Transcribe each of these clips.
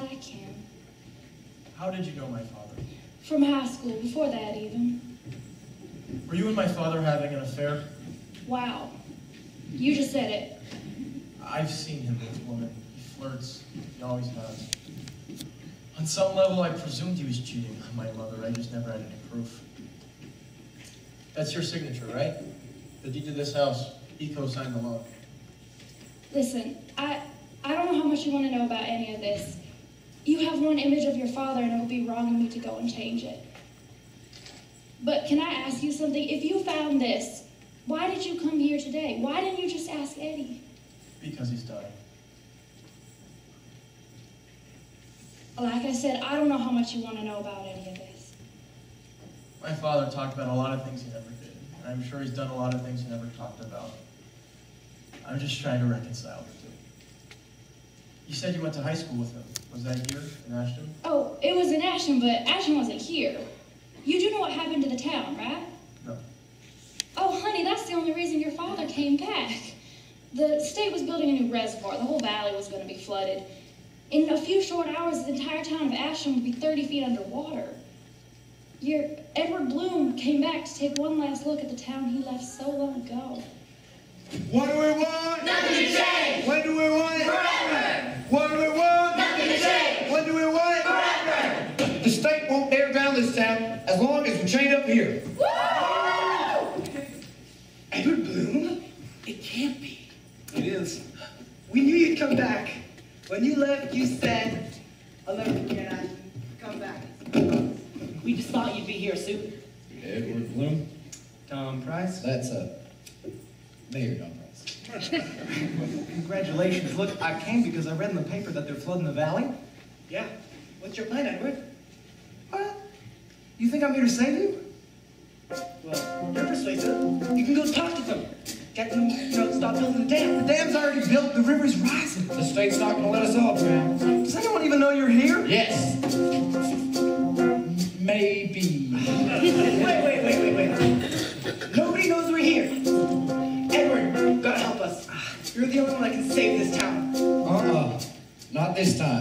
like him. How did you know my father? From high school, before that even. Were you and my father having an affair? Wow. You just said it. I've seen him with women. He flirts. He always has. On some level, I presumed he was cheating on my mother. I just never had any proof. That's your signature, right? The deed to this house. He co-signed the loan. Listen, I don't know how much you want to know about any of this. You have one image of your father, and it would be wrong of me to go and change it. But can I ask you something? If you found this, why did you come here today? Why didn't you just ask Eddie? Because he's dying. Like I said, I don't know how much you want to know about any of this. My father talked about a lot of things he never did. And I'm sure he's done a lot of things he never talked about. I'm just trying to reconcile the two. You said you went to high school with him. Was that here in Ashton? Oh, it was in Ashton, but Ashton wasn't here. You do know what happened to the town, right? No. Oh, honey, that's the only reason your father came back. The state was building a new reservoir. The whole valley was going to be flooded. In a few short hours, the entire town of Ashton would be 30 feet underwater. Your Edward Bloom came back to take one last look at the town he left so long ago. What do we want? Nothing to change! When do we want it? Forever! What do we want? Nothing to change! When do we want it? Forever! The state won't dare drown this town as long as we're chained up here. Woo! Edward Bloom? It can't be. It is. We knew you'd come back. When you left, you said, I'll never forget Ashton. Come back. We just thought you'd be here soon. Edward Bloom? Tom Price? That's Mayor Don Price. Congratulations. Look, I came because I read in the paper that they're flooding the valley. Yeah. What's your plan, Edward? What? You think I'm here to save you? Well, you're persuasive. You can go talk to them. Get them, stop building the dam. The dam's already built. The river's rising. The state's not gonna let us all drown. Does anyone even know you're here? Yes. Maybe. Wait. Nobody knows we're here. Edward, gotta help us. You're the only one that can save this town. Not this time.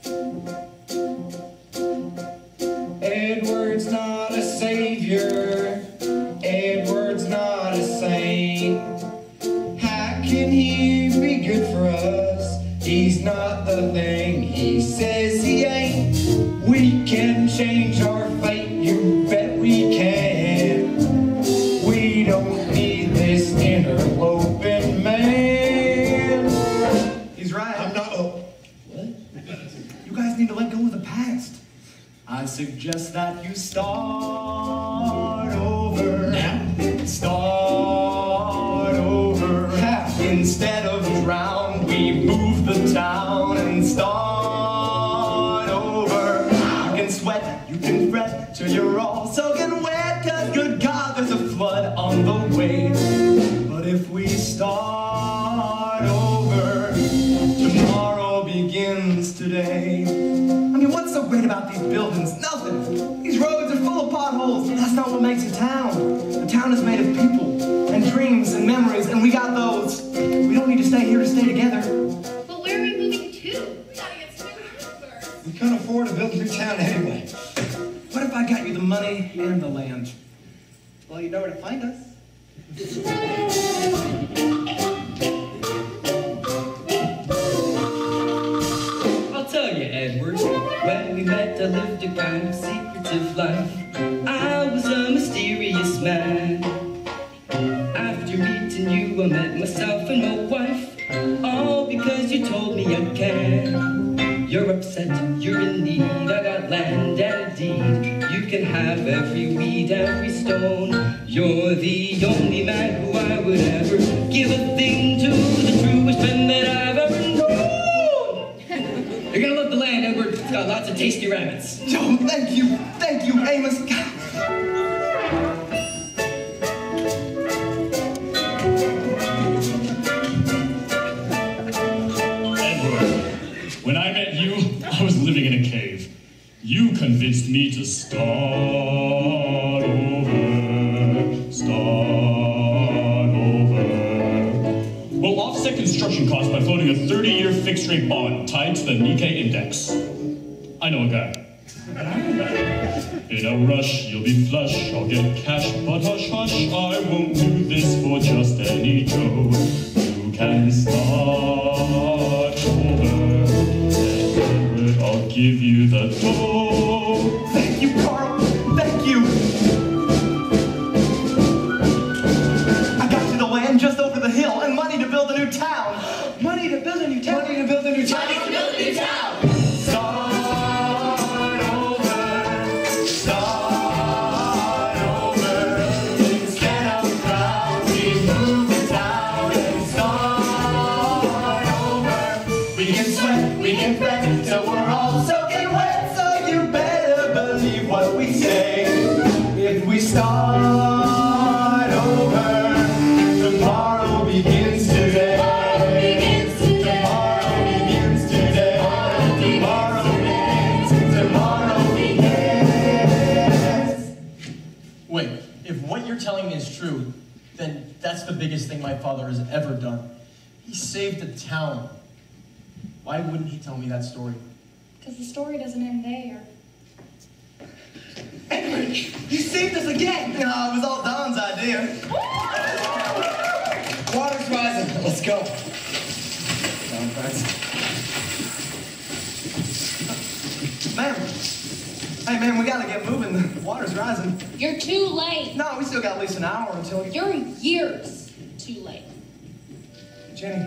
Edward's not a savior. Edward's not a saint. How can he be good for us? He's not the thing he says he ain't. We can change our fate, you bet we can. We don't need this interloping man. He's right. I'm not. What? You guys need to let go of the past. I suggest that you start over. Now? Start over. How? Instead of drown, we move the town and start over. You can sweat, you can fret, till you're all soaking wet, 'cause good God, there's a flood on the way. But if we start over, tomorrow begins today. I mean, what's so great about these buildings? Nothing. These roads are full of potholes. That's not what makes a town. A town is made of people and dreams and memories, and we got those. We don't need to stay here to stay together. But where are we moving to? We gotta get some new first. We can't afford to build a new town anyway. What if I got you the money and the land? Well, you know where to find us. I'll tell you, Edward, when we met I lived a kind of secretive life. I was a mysterious man. After meeting you I met myself and my wife, all because you told me I can. You're upset, you're in need, I got land and a deed. You can have every weed, every stone. You're the only man who I would ever give a thing to, the truest friend that I've ever known. You're gonna love the land, Edward. It's got lots of tasty rabbits. Oh, thank you, Amos. When I met you, I was living in a cave. You convinced me to start over, start over. We'll offset construction costs by floating a 30-year fixed-rate bond tied to the Nikkei index. I know a guy. In a rush, you'll be flush, I'll get cash, but hush, hush, I won't do this for just any Joe. You can start over, and I'll give you the dough. Thank you, Carl. Thank you. I got you the land just over the hill and money to build a new town. Money to build a new town. Money to build a new town. Money to build a new town. Till we're all soaking wet, so you better believe what we say. If we start over, tomorrow begins today. Tomorrow begins today. Tomorrow begins. Wait, if what you're telling me is true, then that's the biggest thing my father has ever done. He saved a town. Why wouldn't he tell me that story? Because the story doesn't end there. Edward, you saved us again! No, it was all Don's idea. Water's rising. Let's go. Don, friends. Ma'am. Hey, man, we gotta get moving. The water's rising. You're too late. No, we still got at least an hour until... You're years too late. Jenny,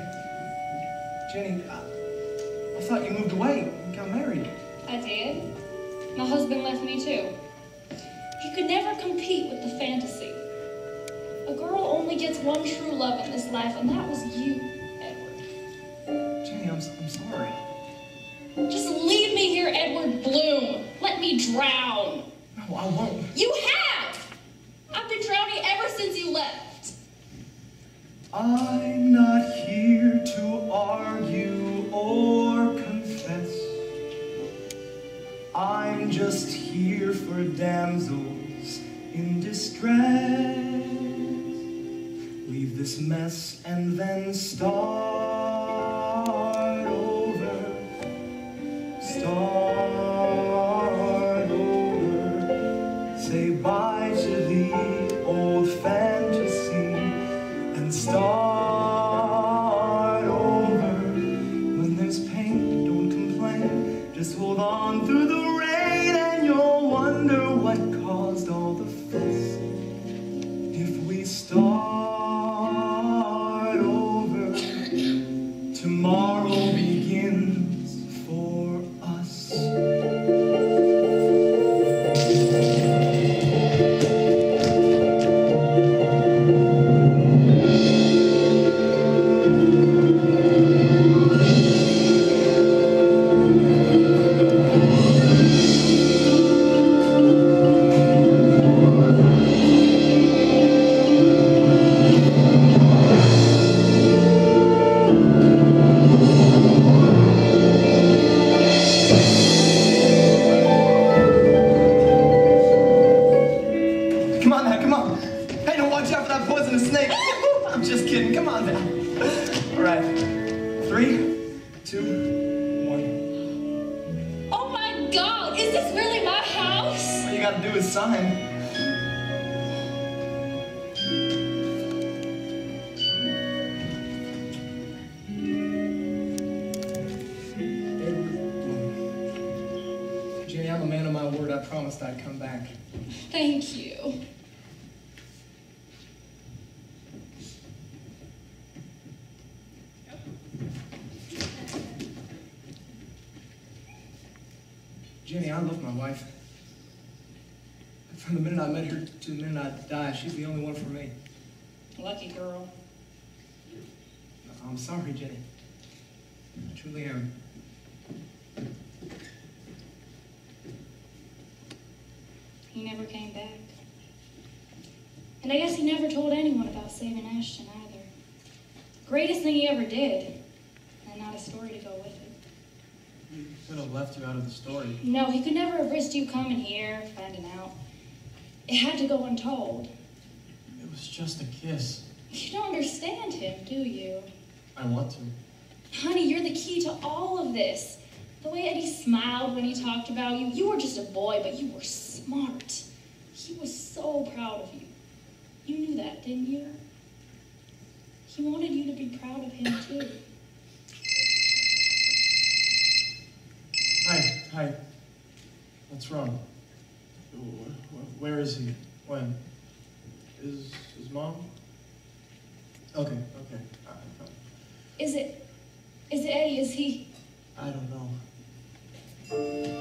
I thought you moved away and got married. I did. My husband left me too. He could never compete with the fantasy. A girl only gets one true love in this life, and that was you, Edward. Jenny, I'm sorry. Just leave me here, Edward Bloom. Let me drown. No, I won't. You have! I've been drowning ever since you left. I'm not here to argue or confess. I'm just here for damsels in distress. Leave this mess and then start over. Start over. Say bye to the old fantasy and start over. When there's pain, don't complain. Just hold on through the rain and you'll wonder what caused all the fuss. If we start over, tomorrow begins for us. I'd come back. Thank you. Jenny, I love my wife. From the minute I met her to the minute I die, she's the only one for me. Lucky girl. I'm sorry, Jenny. I truly am. He never came back. And I guess he never told anyone about saving Ashton either. Greatest thing he ever did. And not a story to go with it. He could have left you out of the story. No, he could never have risked you coming here, finding out. It had to go untold. It was just a kiss. You don't understand him, do you? I want to. Honey, you're the key to all of this. The way Eddie smiled when he talked about you. You were just a boy, but you were smart. He was so proud of you. You knew that, didn't you? He wanted you to be proud of him, too. Hi. What's wrong? Where is he? When? Is his mom? Okay. Is it Eddie? Is he? I don't know.